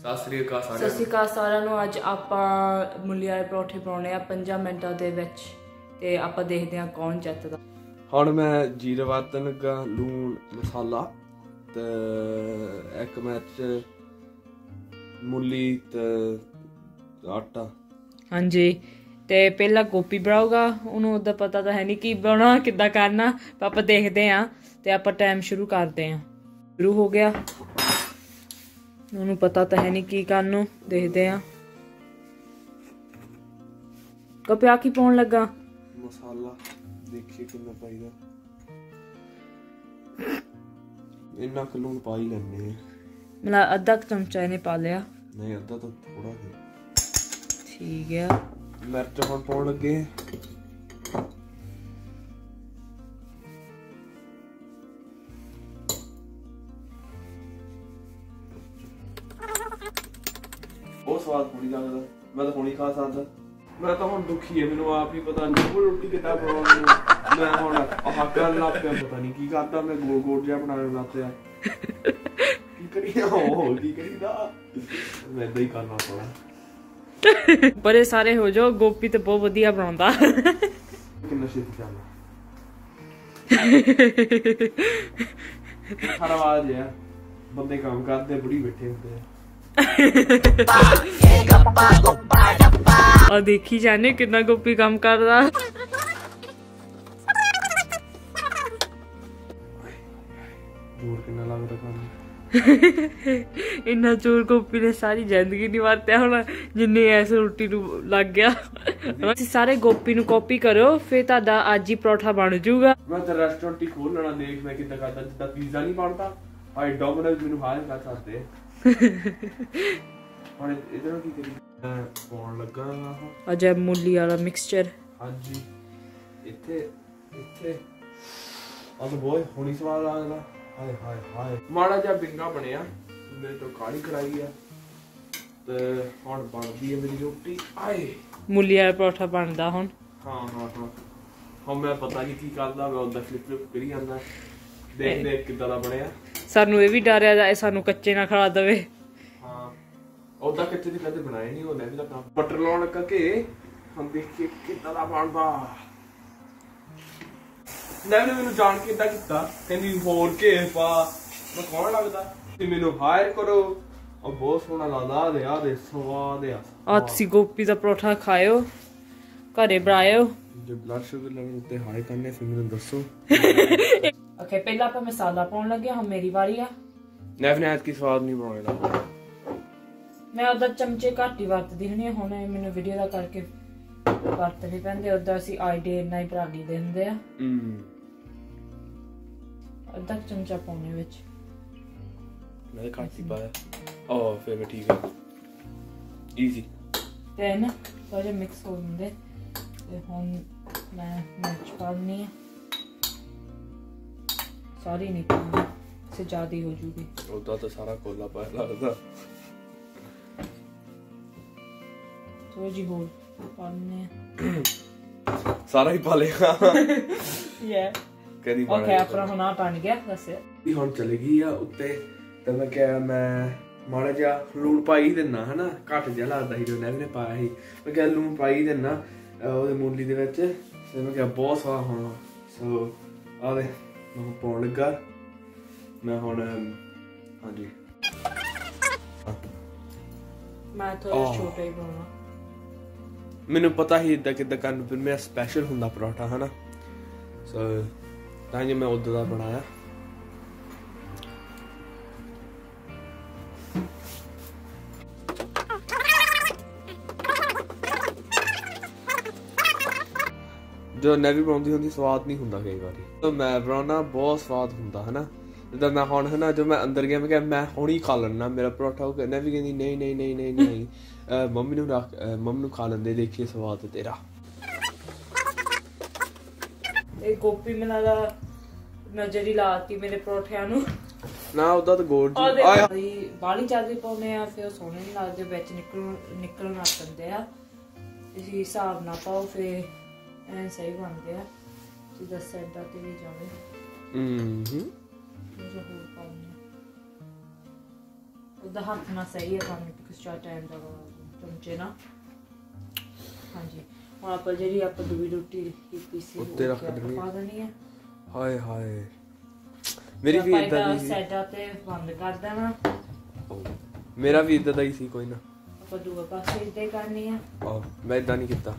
ਸਤਿ ਸ੍ਰੀ ਅਕਾਲ ਸਾਰਿਆਂ ਨੂੰ। ਅੱਜ ਆਪਾਂ ਮੂਲੀ ਵਾਲੇ ਪਰੌਂਠੇ ਬਣਾਉਣੇ ਆ 5 ਮਿੰਟਾਂ ਦੇ ਵਿੱਚ ਤੇ ਆਪਾਂ ਦੇਖਦੇ ਹਾਂ ਕੌਣ ਜਿੱਤਦਾ। ਹੁਣ ਮੈਂ ਜੀਰਾ ਵਰਤਣ ਲੱਗਾ, ਲੂਣ ਮਸਾਲਾ ਤੇ ਇੱਕ ਮਿਰਚ मूली आटा। हाँ जी, ते पहला गोपी बनाऊगा, उन्होंने उदा पता तो है नहीं कि बनाना किद्दां करना, पापा देखते हैं ते आपां टाइम शुरू करते हैं। शुरू हो गया, उन्होंने पता तो है नहीं की करना, देखते हैं। कपिया की पाउण लगा मसाला, देखिए कितना पाईदा, इन्ना क लूण पा ही लैने हैं। मतलब अद्धा चमचा इन्हें पा लिया, नहीं अद्धा तो थोड़ा ही ठीक है। मिर्च हम पाउण लगे, बहुत स्वाद पूरी लगदा। मैं तो हुण ही खा सकदा, मैं तो हुण दुखी है, मैनूं आप ही पता नहीं वो रोटी कितना बनाउणी। मैं हुण आह करन लग पिया, पता नहीं की करदा, मैं गोल गोल जिहा बनाउण लग पिया। बड़े सारे हो जाओ, गोपी तो बहुत वधिया बनाउंदा। किन्ना छेती चलदा हर आवाज है, बंदे काम करदे, बुढ़ी बैठे होंदे और देखी जाने कितना गोपी काम करदा। जोर किन्ना लगदा काम। इन्ना जोर गोपी ने सारी जिंदगी नहीं वरत्या होना जिन्नी इस रोटी नूं लग गया। सारे गोपी नूं कॉपी करो, फिर तुहाडा अज ही परोठा बन जाऊगा। मैं तो रेस्टोरेंट ही खोल लेना, देख मैं किद्दां करदा, जिद्दां पिज़्ज़ा नहीं बनदा, हाय डोमिनोज मैनूं हायर कर सकदे। हुण इधरों की करी मैं पाउण लगा अज मूली वाला मिक्सचर। हां जी, इत्थे इत्थे आ तो बहुत हुणी स्वाद लगदा। हाय हाय हाय, माड़ा जिहा बिंगा बनया, मेरे तो काली कढ़ाई है ते हुण बनदी है मेरी रोटी। आए मूली वाला परोठा बनदा हुण। हां हां हां, हुण मैं पता नहीं की करदा, मैं उदा फ्लिप फ्लिप करी जांदा, देख देख किदां दा बनया। सानू ये भी डर है सानू कच्चे ना खा दवे। हां उदा कच्चे दी कदे बनाए नहीं, होने भी काम बटर लाउण लगा के हम देखिए किदां दा बनदा। नैव ने मैनू जान के इदा किता, कहंदी होर के पा, मैं कौन लगदा ते मैनू हायर करो, और बहुत सोहना लगदा। आ दे स्वाद आ। तुसीं गोपी दा परोठा खाओ, घरे बनाओ। जो ब्लड शुगर लेवल उत्ते हाई करने फिर मैनू दसो। ओके, पहला आप मसाला पाउण लगे, हम मेरी बारी आ। नैव ने ऐतकी स्वाद नहीं बनाया, मैं उदा चमचे घट ही वरतदी हुणी, हुण मैनू वीडियो दा करके वरतने पैंदे, उदा असीं आइडिया इन्ना ही भरा दी दिंदे आ। अद्धा चमचा पाउने विच, मैं घट ही पाया। ओ फिर मैं ठीक है, इजी ते ना थोड़े मिक्स हो जांदे। ते हुण मैं मिर्च पानी है, सारी नहीं पानी, से ज्यादा हो जूगी। उदा तो सारा कोला पाया लगदा, थोड़ी जी होर पाने, सारा ही पा लेगा। या कदी ओके, अपना हुण आ बन गया। बस हुण चलेगी आ उत्ते, ते मैं क्या मैं माड़ा जिहा लूण पाई देना है ना, घट जिहा लगदा ही जो ने पाया ही, मैं क्या लूण पाई देना ओहदे मूली दे विच, ते मैं क्या बहुत स्वाद होना। सो आ दे मैं पाउण लगा, मैं हुण हां जी मैं थोड़ा छोटा ही बनाना, मैनू पता ही इदा किद्दां करन, फिर मेरा स्पैशल हुंदा परोठा है ना। सो तां जे मैं उदा दा बनाया। जो नैवी बनाउंदी हुंदी स्वाद नहीं हुंदा कई बारी, तो मैं बनाना बहुत स्वाद हुंदा है ना। जिद्दां मैं हुण है ना, जो मैं अंदर गया, मैं क्या मैं हुण ही खा लैना मेरा परोठा। वो नैवी कहंदी नहीं नहीं नहीं नहीं नहीं, मम्मी नूं रख, मम्मी नूं खा लैंदे, देखिए स्वाद तेरा। ਇਹ ਗੋਪੀ ਮੈਨੂੰ ਦਾ ਨਜ਼ਰ ਹੀ ਲਾਤੀ ਮੇਰੇ ਪਰੌਠਿਆਂ ਨੂੰ ਨਾ, ਉਹਦਾ ਤਾਂ ਗੋਲ ਜੀ ਆਇਆ ਬਾਲੀ ਚਾਦਰੀ ਪਾਉਨੇ ਆ, ਫਿਰ ਉਹ ਸੋਹਣੇ ਨਹੀਂ ਲੱਗਦੇ, ਵਿੱਚ ਨਿਕਲਣ ਲੱਗ ਪੈਂਦੇ ਆ। ਇਸ ਹਿਸਾਬ ਨਾਲ ਪਾਓ, ਫਿਰ ਐ ਸਹੀ ਬਣਦੇ ਆ, ਜਿੱਦਾਂ ਸਾਈਡਾਂ ਤੇ ਵੀ ਜਾਵੇ। ਹੋਰ ਪਾਉਨੇ ਉਹਦਾ ਹੱਥ ਨਾਲ ਸਹੀ ਹੈ ਕੰਮ ਕਿਸਾ ਟਾਈਮ ਦਾ ਚਮਚੇ ਨਾਲ। ਹਾਂਜੀ ਹੁਣ ਆਪਾਂ ਜਿਹੜੀ ਆਪਾਂ ਦੂਜੀ ਰੋਟੀ ਕੀਤੀ ਸੀ ਉੱਤੇ ਰੱਖ ਦੇਣੀ ਪਾ ਦੇਣੀ ਹੈ। ਹਾਏ ਹਾਏ ਮੇਰੀ ਵੀ ਇਦਾਂ ਦੀ ਸੀ। ਸਾਈਡਾਂ ਤੇ ਬੰਦ ਕਰ ਦੇਣਾ। ਮੇਰਾ ਵੀ ਇਦਾਂ ਦਾ ਹੀ ਸੀ ਕੋਈ ਨਾ। ਆਪਾਂ ਦੂਜੇ ਪਾਸੇ ਇਦਾਂ ਕਰਨੀ ਆ। ਮੈਂ ਇਦਾਂ ਨਹੀਂ ਕੀਤਾ।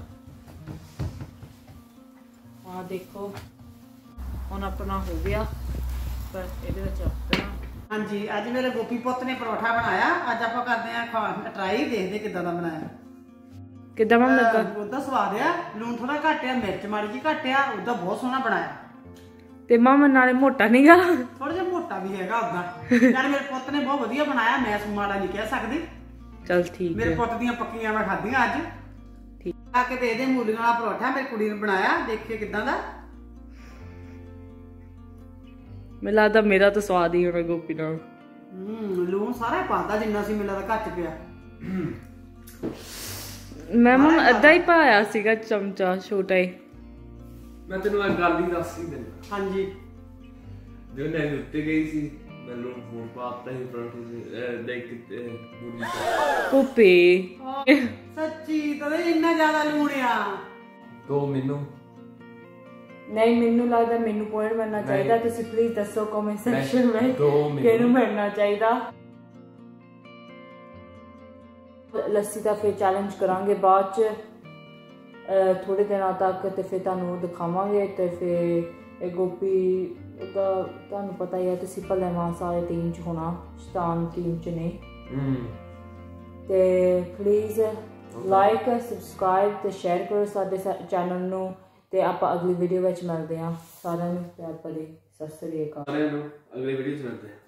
ਆ ਦੇਖੋ ਹੁਣ ਆਪਣਾ ਹੋ ਗਿਆ ਪਰ ਇਹਦੇ ਵਿੱਚ ਆਪਣਾ। ਹਾਂਜੀ ਅੱਜ ਮੇਰੇ ਗੋਪੀ ਪੁੱਤ ਨੇ ਪਰੌਠਾ ਬਣਾਇਆ। ਅੱਜ ਆਪਾਂ ਕਰਦੇ ਆ ਟਰਾਈ, ਦੇਖਦੇ ਕਿੱਦਾਂ ਦਾ ਬਣਾਇਆ। ਕਿੱਦਾਂ ਬਣ ਲੱਗਾ? ਉਹਦਾ ਸਵਾਦ ਆ, ਲੂਣ ਥੋੜਾ ਘੱਟ ਆ, ਮਿਰਚ ਮਾੜੀ ਜੀ ਘੱਟ ਆ, ਉਹਦਾ ਬਹੁਤ ਸੋਹਣਾ ਬਣਾਇਆ। ਤੇ ਮਾਮਾ ਨਾਲੇ ਮੋਟਾ ਨੀਗਾ, ਥੋੜਾ ਜਿਹਾ ਮੋਟਾ ਵੀ ਹੈਗਾ ਉਦਾਂ। ਯਾਰ ਮੇਰੇ ਪੁੱਤ ਨੇ ਬਹੁਤ ਵਧੀਆ ਬਣਾਇਆ, ਮੈਂ ਮਾੜਾ ਨਹੀਂ ਕਹਿ ਸਕਦੀ। ਚਲ ਠੀਕ ਮੇਰੇ ਪੁੱਤ ਦੀਆਂ ਪੱਕੀਆਂ ਮੈਂ ਖਾਧੀਆਂ ਅੱਜ। ਠੀਕ ਆ ਕੇ ਦੇ ਦੇ ਮੂਲੀਆਂ ਵਾਲਾ ਪਰੌਠਾ ਮੇਰੀ ਕੁੜੀ ਨੇ ਬਣਾਇਆ, ਦੇਖੇ ਕਿੱਦਾਂ ਦਾ। ਮੈਨੂੰ ਲੱਗਦਾ ਮੇਰਾ ਤਾਂ ਸਵਾਦ ਹੀ ਹੋਣਾ ਗੋਪੀ ਨਾਲ। ਲੂਣ ਸਾਰਾ ਪਾਉਂਦਾ ਜਿੰਨਾ ਸੀ ਮੈਨੂੰ ਲੱਗਦਾ ਘੱਟ ਪਿਆ। ਮੈਂ ਮਮ ਅੱਧਾ ਹੀ ਪਾਇਆ ਸੀਗਾ ਚਮਚਾ ਛੋਟਾ ਹੀ। ਮੈਂ ਤੈਨੂੰ ਇੱਕ ਗੱਲ ਹੀ ਦੱਸ ਹੀ ਦਿੰਦਾ। ਹਾਂਜੀ ਜੋ ਮੈਂ ਉੱਤੇ ਗਈ ਸੀ ਮੈਨੂੰ ਫੋਨ ਪਾਤਾ ਹੀ ਪਰੌਂਠੇ ਦੇਖ ਕੇ ਬੁਰੀ ਕੋਪੀ ਸੱਚੀ ਤਾਂ ਇੰਨਾ ਜ਼ਿਆਦਾ ਲੂਣ ਆ। ਦੋ ਮੈਨੂੰ ਨਹੀਂ, ਮੈਨੂੰ ਲੱਗਦਾ ਮੈਨੂੰ ਪੁਆਇੰਟ ਮਿਲਣਾ ਚਾਹੀਦਾ। ਤੁਸੀਂ ਪਲੀਜ਼ ਦੱਸੋ ਕਮੈਂਟ ਸੈਕਸ਼ਨ ਵਿੱਚ ਕਿਹਨੂੰ ਮਿਲਣਾ ਚਾਹੀਦਾ। ਲੱਸੀ ਦਾ ਫਿਰ ਚੈਲੰਜ ਕਰਾਂਗੇ ਬਾਅਦ ਚ ਥੋੜੇ ਦਿਨਾਂ ਤੱਕ, ਤੇ ਫਿਰ ਤੁਹਾਨੂੰ ਦਿਖਾਵਾਂਗੇ। ਤੇ ਫਿਰ ਇਹ ਗੋਪੀ ਉਹਦਾ ਤੁਹਾਨੂੰ ਪਤਾ ਹੀ ਹੈ, ਤੁਸੀਂ ਭਲੇ ਮਾਨਸ ਵਾਲੇ ਟੀਮ ਚ ਹੋਣਾ, ਸ਼ੈਤਾਨ ਟੀਮ ਚ ਨਹੀਂ। ਤੇ ਪਲੀਜ਼ ਲਾਈਕ ਸਬਸਕ੍ਰਾਈਬ ਤੇ ਸ਼ੇਅਰ ਕਰੋ ਸਾਡੇ ਚੈਨਲ ਨੂੰ। ਤੇ ਆਪਾਂ ਅਗਲੀ ਵੀਡੀਓ ਵਿੱਚ ਮਿਲਦੇ ਹਾਂ। ਸਾਰਿਆਂ ਨੂੰ ਪਿਆਰ ਭਰੀ ਸਤਿ ਸ੍ਰੀ ਅਕਾਲ। ਸਾਰਿਆਂ ਨੂੰ ਅਗਲੀ ਵੀਡੀਓ ਚ ਮਿਲਦੇ ਹਾਂ।